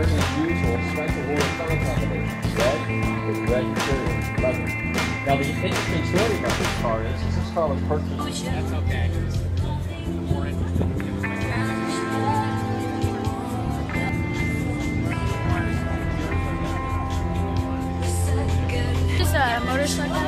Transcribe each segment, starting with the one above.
very unusual special order color combination. Red with red interior, leather. Now the interesting story about this car is this car was purchased. That's okay. More interesting. Just a motorcycle.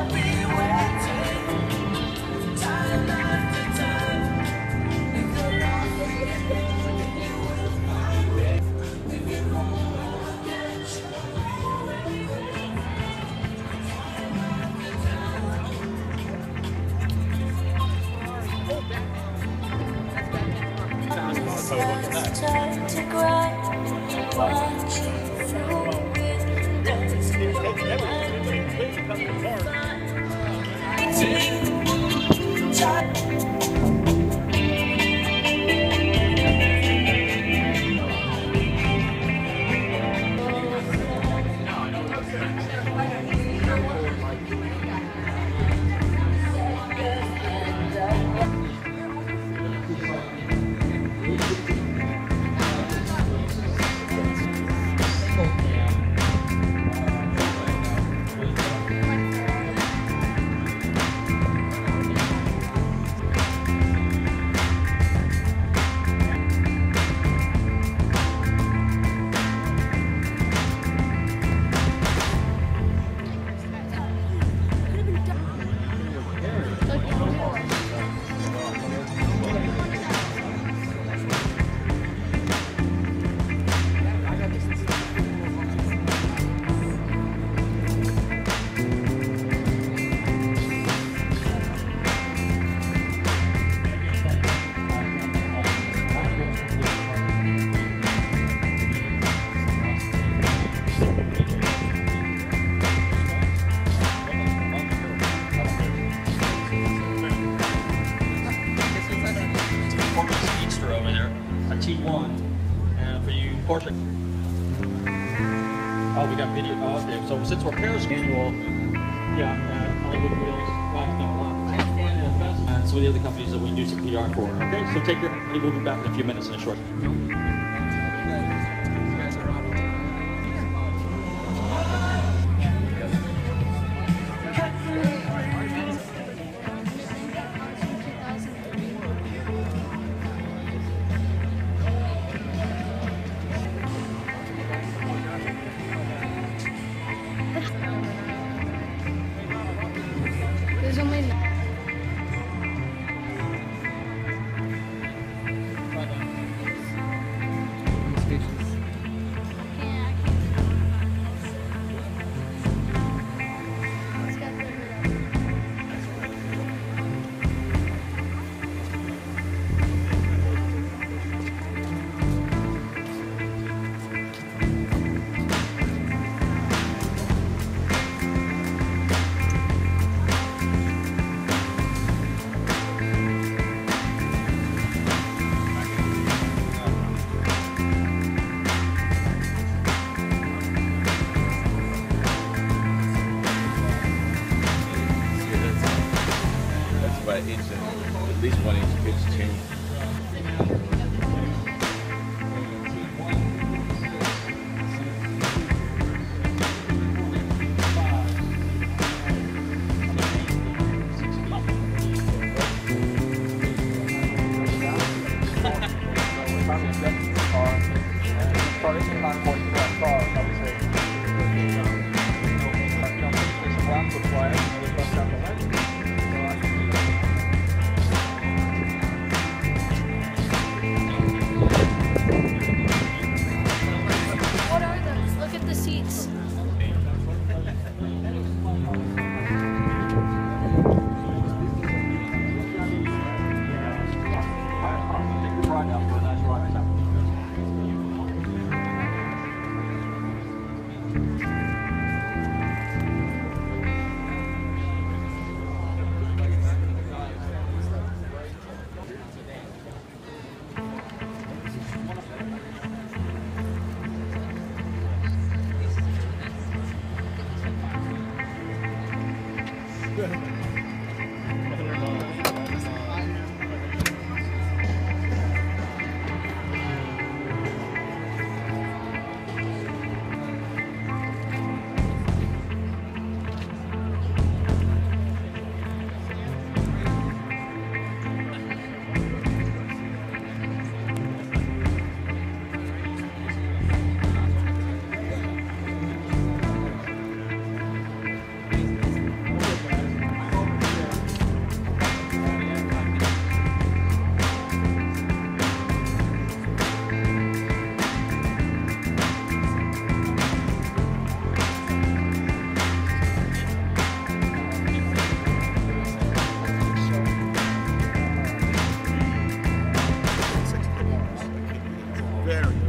T1, and for you Porsche. Oh, we got video. Oh, okay. So since repairs manual, yeah, Hollywood wheels, and some of the other companies that we do some PR for. Okay, so take care. We'll be back in a few minutes in a short. There's only by inch, at least 1 inch pitch change. What are those? Look at the seats. Very.